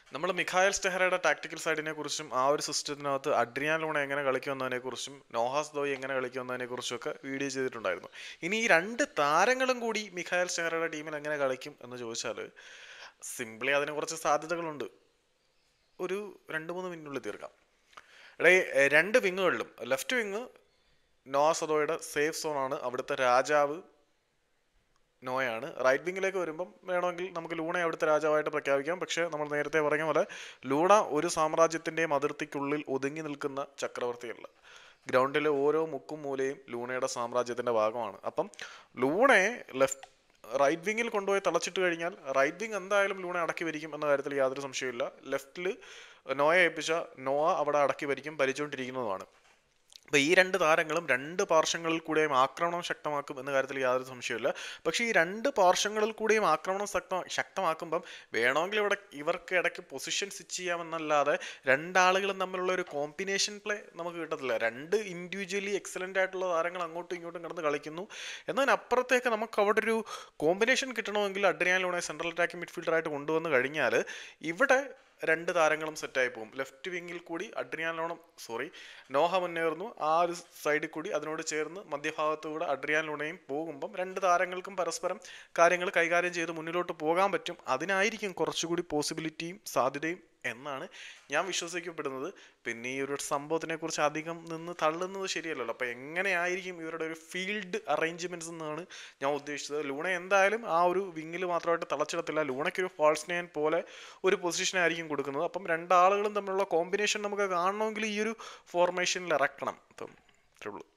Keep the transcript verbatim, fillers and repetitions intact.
നമ്മൾ മിഖായൽ സ്റ്റെഹറയുടെ ടാക്ടിക്കൽ സൈഡിനെ കുറിച്ചും ആ ഒരു സിസ്റ്റത്തിനകത്ത് അഡ്രിയാൻ ലൂണ എങ്ങനെ കളിക്കുമെന്നതിനെ കുറിച്ചും നോഹാസ് ദോയി എങ്ങനെ കളിക്കുമെന്നതിനെ കുറിച്ചും ഒക്കെ വീഡിയോ ചെയ്തിട്ടുണ്ടായിരുന്നു. ഇനി ഈ രണ്ട് താരങ്ങളും കൂടി മിഖായൽ സ്റ്റെഹറയുടെ ടീമിൽ എങ്ങനെ കളിക്കും എന്ന് ചോദിച്ചാൽ സിംപ്ലി അതിന് കുറച്ച് സാധ്യതകളുണ്ട്. ഒരു രണ്ട് മൂന്ന് മിനിറ്റിനുള്ളിൽ തീർക്കാം. എടേ രണ്ട് വിങ്ങുകളിലും ലെഫ്റ്റ് വിങ് നോഹ സദോയുടെ സേഫ് സോണാണ്, അവിടുത്തെ രാജാവ് നോയാണ്. റൈറ്റ് വിങ്ങിലേക്ക് വരുമ്പം വേണമെങ്കിൽ നമുക്ക് ലൂണയെ അവിടുത്തെ രാജാവായിട്ട് പ്രഖ്യാപിക്കാം. പക്ഷേ നമ്മൾ നേരത്തെ പറഞ്ഞ പോലെ ലൂണ ഒരു സാമ്രാജ്യത്തിൻ്റെയും അതിർത്തിക്കുള്ളിൽ ഒതുങ്ങി നിൽക്കുന്ന ചക്രവർത്തിയല്ല. ഗ്രൗണ്ടിലെ ഓരോ മുക്കും മൂലയും ലൂണയുടെ സാമ്രാജ്യത്തിൻ്റെ ഭാഗമാണ്. അപ്പം ലൂണയെ ലെഫ്റ്റ് റൈറ്റ് വിങ്ങിൽ കൊണ്ടുപോയി തളച്ചിട്ട് കഴിഞ്ഞാൽ റൈറ്റ് വിങ് എന്തായാലും ലൂണ അടക്കി ഭരിക്കും എന്ന കാര്യത്തിൽ യാതൊരു സംശയമില്ല. ലെഫ്റ്റിൽ നോയെ ഏൽപ്പിച്ച നോവ അവിടെ അടക്കി ഭരിക്കും, ഭരിച്ചുകൊണ്ടിരിക്കുന്നതുമാണ്. അപ്പോൾ ഈ രണ്ട് താരങ്ങളും രണ്ട് പാർശ്വങ്ങളിൽ കൂടെയും ആക്രമണം ശക്തമാക്കും എന്ന കാര്യത്തിൽ യാതൊരു സംശയമില്ല. പക്ഷേ ഈ രണ്ട് പാർശ്വങ്ങളിൽ കൂടെയും ആക്രമണം ശക്ത ശക്തമാക്കുമ്പം വേണമെങ്കിൽ ഇവിടെ ഇവർക്ക് ഇടയ്ക്ക് പൊസിഷൻ സ്വിച്ച് ചെയ്യാമെന്നല്ലാതെ രണ്ടാളുകളും തമ്മിലുള്ള ഒരു കോമ്പിനേഷൻ പ്ലേ നമുക്ക് കിട്ടത്തില്ല. രണ്ട് ഇൻഡിവിജ്വലി എക്സലൻ്റ് ആയിട്ടുള്ള താരങ്ങൾ അങ്ങോട്ടും ഇങ്ങോട്ടും കിടന്ന് കളിക്കുന്നു. എന്നതിനപ്പുറത്തേക്ക് നമുക്ക് അവിടെ ഒരു കോമ്പിനേഷൻ കിട്ടണമെങ്കിൽ അഡ്രിയാൻ ലൂണയെ സെൻട്രൽ അറ്റാക്കിംഗ് മിഡ്ഫീൽഡറായിട്ട് കൊണ്ടുവന്ന് കഴിഞ്ഞാൽ ഇവിടെ രണ്ട് താരങ്ങളും സെറ്റായി പോകും. ലെഫ്റ്റ് വിങ്ങിൽ കൂടി അഡ്രിയാൻ ലൂണ സോറി നോഹ മുന്നേറുന്നു, ആ ഒരു സൈഡിൽ കൂടി അതിനോട് ചേർന്ന് മധ്യഭാഗത്തുകൂടെ അഡ്രിയാൻ ലൂണയും പോകുമ്പം രണ്ട് താരങ്ങൾക്കും പരസ്പരം കാര്യങ്ങൾ കൈകാര്യം ചെയ്ത് മുന്നിലോട്ട് പോകാൻ പറ്റും. അതിനായിരിക്കും കുറച്ചുകൂടി പോസിബിലിറ്റിയും സാധ്യതയും എന്നാണ് ഞാൻ വിശ്വസിക്കപ്പെടുന്നത്. പിന്നെ ഈ ഒരു സംഭവത്തിനെ കുറിച്ച് അധികം നിന്ന് തള്ളുന്നത് ശരിയല്ലല്ലോ. അപ്പോൾ എങ്ങനെയായിരിക്കും ഇവരുടെ ഒരു ഫീൽഡ് അറേഞ്ച്മെൻറ്റ്സ് എന്നാണ് ഞാൻ ഉദ്ദേശിച്ചത്. ലൂണ എന്തായാലും ആ ഒരു വിങ്ങിൽ മാത്രമായിട്ട് തളച്ചിടത്തില്ല. ലൂണയ്ക്കൊരു ഫാൾസ് നയൻ പോലെ ഒരു പൊസിഷനായിരിക്കും കൊടുക്കുന്നത്. അപ്പം രണ്ടാളുകളും തമ്മിലുള്ള കോമ്പിനേഷൻ നമുക്ക് കാണണമെങ്കിൽ ഈ ഒരു ഫോർമേഷനിൽ ഇറക്കണം. അപ്പം ഇത്രേ ഉള്ളൂ.